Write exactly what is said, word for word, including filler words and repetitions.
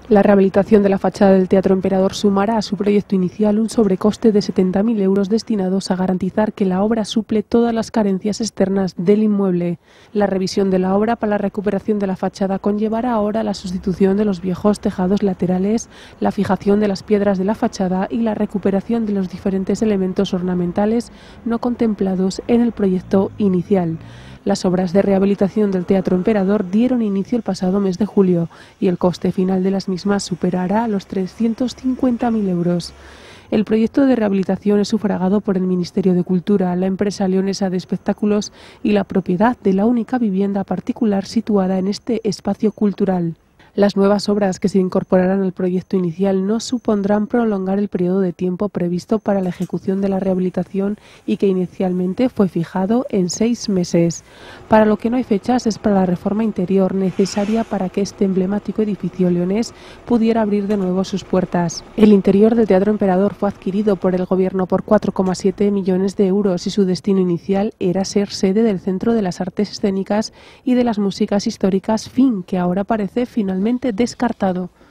La rehabilitación de la fachada del Teatro Emperador sumará a su proyecto inicial un sobrecoste de setenta mil euros destinados a garantizar que la obra suple todas las carencias externas del inmueble. La revisión de la obra para la recuperación de la fachada conllevará ahora la sustitución de los viejos tejados laterales, la fijación de las piedras de la fachada y la recuperación de los diferentes elementos ornamentales no contemplados en el proyecto inicial. Las obras de rehabilitación del Teatro Emperador dieron inicio el pasado mes de julio y el coste final de las mismas superará los trescientos cincuenta mil euros. El proyecto de rehabilitación es sufragado por el Ministerio de Cultura, la empresa leonesa de espectáculos y la propiedad de la única vivienda particular situada en este espacio cultural. Las nuevas obras que se incorporarán al proyecto inicial no supondrán prolongar el periodo de tiempo previsto para la ejecución de la rehabilitación y que inicialmente fue fijado en seis meses. Para lo que no hay fechas es para la reforma interior necesaria para que este emblemático edificio leonés pudiera abrir de nuevo sus puertas. El interior del Teatro Emperador fue adquirido por el Gobierno por cuatro coma siete millones de euros y su destino inicial era ser sede del Centro de las Artes Escénicas y de las Músicas Históricas, fin que ahora parece finalmente descartado.